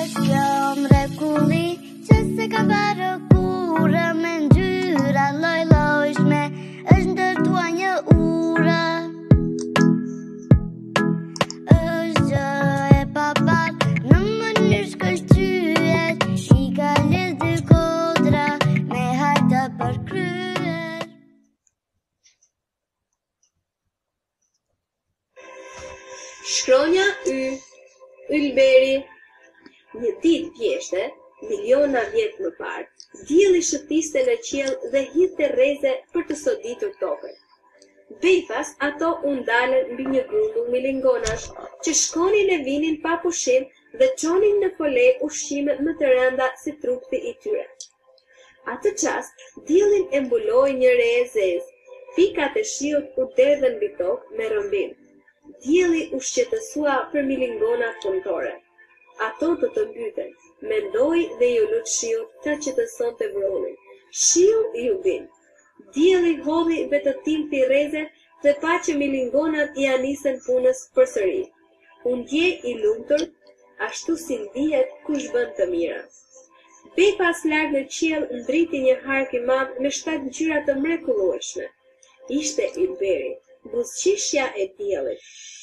është kjo mrekulli që se ka parë kurrë me ngjyra lloj-llojshme, është ndërtuar një urë. Është gjë e paparë në mënyrë shkëlqyer, i ka lidhë dy kodra me hajtë përkryer. Shkronja Y. Ylberi. Një ditë pjeshte, miliona vjet më parë, dielli shëtiste në qiell dhe hidhte rreze për të soditur tokën. Befas ato u ndalën mbi një grumbull milingonash që shkonin e vinin pa pushim dhe çonin në fole ushqime më të rënda si trupti i tyre. Atë çast, diellin e mbuloi një re e zezë. Pikat e shiut u derdhën mbi tokë me rrëmbim. Dielli u shqetësua për milingonat punëtore. Ato do të mbyten, mendoi dhe ju lut shiut ta qetësonte vronin. Shiu ju bin. Dielli hodhi dhe të timti rrezet dhe pa që milingonat ia nisën punës përsëri. U ndjej i lumtur, ashtu si ndihet kush bën të mira. Befas lart në qiell ndriti një hark i madh me 7 ngjyra të mrekullueshme. Ishte Ylberi, buzëqeshja e diellit.